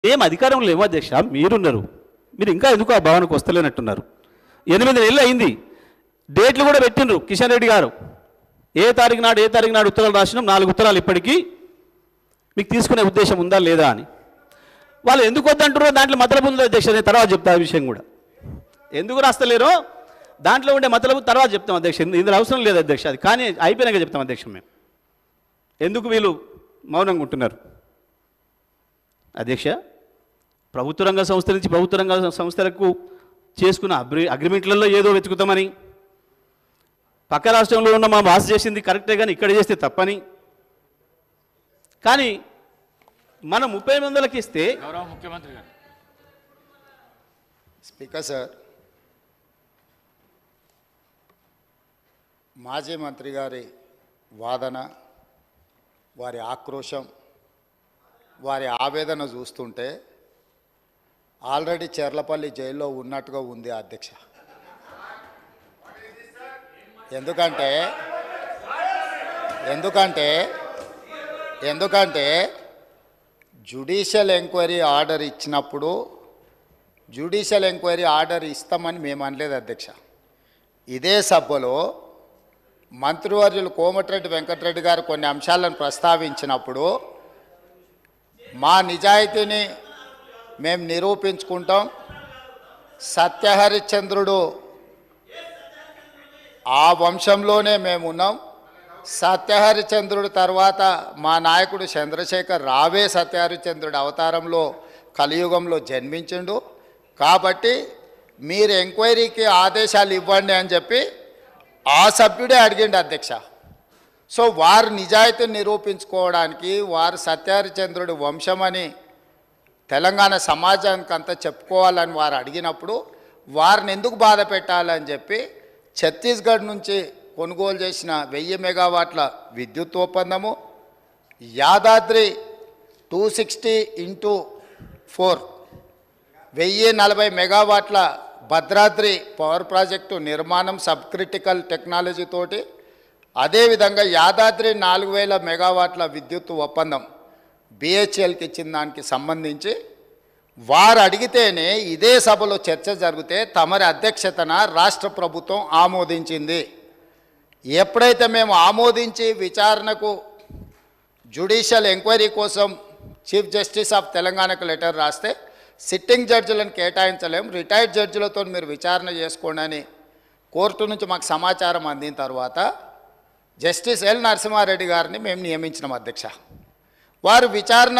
ఏం అధికారంలో ఏమో అధ్యక్ష మీరున్నారు, మీరు ఇంకా ఎందుకు ఆ భవన్కి వస్తలేనట్టున్నారు. 8 నెలలు అయింది, డేట్లు కూడా పెట్టిండ్రు కిషన్ రెడ్డి గారు. ఏ తారీఖు నాడు ఉత్తరాలు రాసినాం, 4 ఉత్తరాలు ఇప్పటికీ మీకు తీసుకునే ఉద్దేశం ఉందా లేదా అని. వాళ్ళు ఎందుకు వద్దంటారో దాంట్లో మతలబు ఉంది అధ్యక్ష, నేను తర్వాత చెప్తా ఆ విషయం కూడా. ఎందుకు రాస్తలేరో దాంట్లో ఉండే మతలబు తర్వాత చెప్తాం అధ్యక్ష, ఇందులో అవసరం లేదు అధ్యక్ష, అది కానీ అయిపోయినాక చెప్తాం అధ్యక్ష. మేము ఎందుకు వీళ్ళు మౌనంగా ఉంటున్నారు అధ్యక్ష? ప్రభుత్వ రంగ సంస్థ నుంచి ప్రభుత్వ రంగ సంస్థలకు చేసుకున్న అగ్రిమెంట్లలో ఏదో వెతుకుతామని, పక్క రాష్ట్రంలో ఉన్న మా బాస్ చేసింది కరెక్టే కానీ ఇక్కడ చేస్తే తప్పని, కానీ మనం 30 మందికి ఇస్తే గౌరవ ముఖ్యమంత్రి గారు. స్పీకర్ సార్, మాజీ మంత్రి గారి వాదన, వారి ఆక్రోశం, వారి ఆవేదన చూస్తుంటే ఆల్రెడీ చెర్లపల్లి జైల్లో ఉన్నట్టుగా ఉంది అధ్యక్ష. ఎందుకంటే జ్యుడిషియల్ ఎంక్వైరీ ఆర్డర్ ఇచ్చినప్పుడు జ్యుడిషియల్ ఎంక్వైరీ ఆర్డర్ ఇస్తామని మేము అనలేదు అధ్యక్ష. ఇదే సభలో మంత్రివర్యులు కోమటిరెడ్డి వెంకటరెడ్డి గారు కొన్ని అంశాలను ప్రస్తావించినప్పుడు మా నిజాయితీని మేము నిరూపించుకుంటాం, సత్యహరిశ్చంద్రుడు ఆ వంశంలోనే మేము ఉన్నాం, సత్యహరిశ్చంద్రుడు తర్వాత మా నాయకుడు చంద్రశేఖర్ రావే సత్యహరిశ్చంద్రుడి అవతారంలో కలియుగంలో జన్మించిండు, కాబట్టి మీరు ఎంక్వైరీకి ఆదేశాలు ఇవ్వండి అని చెప్పి ఆ సభ్యుడే అడిగిండు అధ్యక్ష. సో వారు నిజాయితీని నిరూపించుకోవడానికి, వారు సత్యహరిశ్చంద్రుడి వంశమని తెలంగాణ సమాజానికి అంతా చెప్పుకోవాలని వారు అడిగినప్పుడు వారిని ఎందుకు బాధ పెట్టాలని చెప్పి ఛత్తీస్గఢ్ నుంచి కొనుగోలు చేసిన 1000 మెగావాట్ల విద్యుత్ ఒప్పందము, యాదాద్రి 260x4 1040 మెగావాట్ల భద్రాద్రి పవర్ ప్రాజెక్టు నిర్మాణం సబ్ క్రిటికల్ టెక్నాలజీ తోటి, అదేవిధంగా యాదాద్రి 4000 మెగావాట్ల విద్యుత్ ఒప్పందం బిహెచ్ఎల్కి ఇచ్చిన దానికి సంబంధించి వారు అడిగితేనే ఇదే సభలో చర్చ జరిగితే తమరి అధ్యక్షతన రాష్ట్ర ప్రభుత్వం ఆమోదించింది. ఎప్పుడైతే మేము ఆమోదించి విచారణకు జ్యుడిషియల్ ఎంక్వైరీ కోసం చీఫ్ జస్టిస్ ఆఫ్ తెలంగాణకు లెటర్ రాస్తే సిట్టింగ్ జడ్జిలను కేటాయించలేం, రిటైర్డ్ జడ్జిలతో మీరు విచారణ చేసుకోండి అని కోర్టు నుంచి మాకు సమాచారం అందిన తర్వాత జస్టిస్ ఎల్ నరసింహారెడ్డి గారిని మేము నియమించినాం అధ్యక్ష. వారు విచారణ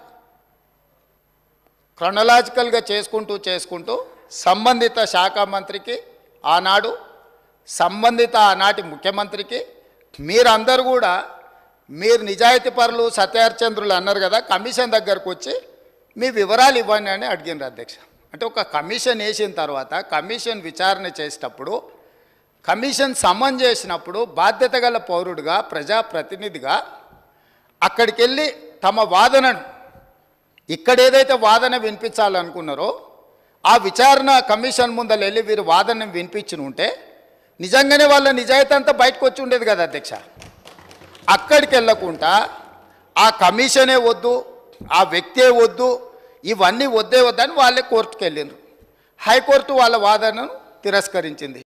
క్రొనలాజికల్గా చేసుకుంటూ సంబంధిత శాఖ మంత్రికి ఆనాడు, సంబంధిత ఆనాటి ముఖ్యమంత్రికి, మీరందరూ కూడా మీరు నిజాయితీ పరులు సత్యహరిశ్చంద్రులు అన్నారు కదా, కమిషన్ దగ్గరకు వచ్చి మీ వివరాలు ఇవ్వండి అని అడిగినారు అధ్యక్ష. అంటే ఒక కమిషన్ వేసిన తర్వాత కమిషన్ విచారణ చేసేటప్పుడు, కమిషన్ సమన్ చేసినప్పుడు బాధ్యత గల పౌరుడిగా, ప్రజాప్రతినిధిగా అక్కడికి వెళ్ళి తమ వాదనను, ఇక్కడ ఏదైతే వాదన వినిపించాలనుకున్నారో ఆ విచారణ కమిషన్ ముందర వెళ్ళి వీరు వాదనను వినిపించి ఉంటే నిజంగానే వాళ్ళ నిజాయితీ అంతా బయటకు వచ్చి ఉండేది కదా అధ్యక్ష. అక్కడికి వెళ్ళకుండా ఆ కమిషనే వద్దు, ఆ వ్యక్తే వద్దు, ఇవన్నీ వద్దని వాళ్ళే కోర్టుకు వెళ్ళినారు. హైకోర్టు వాళ్ళ వాదనను తిరస్కరించింది.